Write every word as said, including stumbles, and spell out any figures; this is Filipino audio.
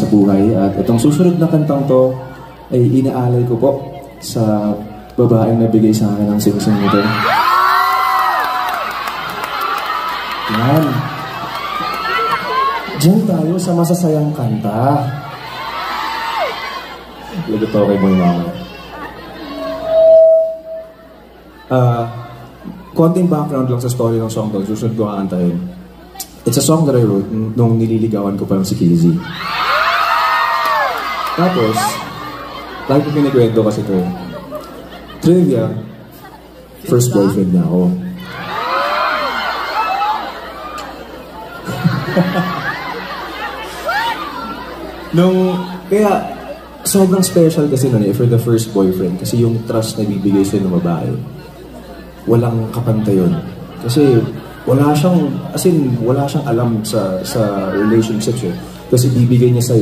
buhay. At itong susunod na kantang to ay inaalay ko po sa babaeng nabigay sa akin ng singsing nito. Yan. Diyan tayo sa masasayang kanta. Lagot ako kay Boy Mama. Uh, konting background lang sa story ng song to. Susunod ko kakantahin. It's a song that I wrote nung nililigawan ko pa lang si Kizzy. Tapos, lagi ko pinikwento kasi ito. Trivia, first boyfriend niya ako. Nung, kaya, sobrang special kasi nun eh, for the first boyfriend. Kasi yung trust na bibigay sa'yo ng babae, walang kapantay yun. Kasi, wala siyang, as in, wala siyang alam sa, sa relationships eh. Kasi ibibigay niya sa'yo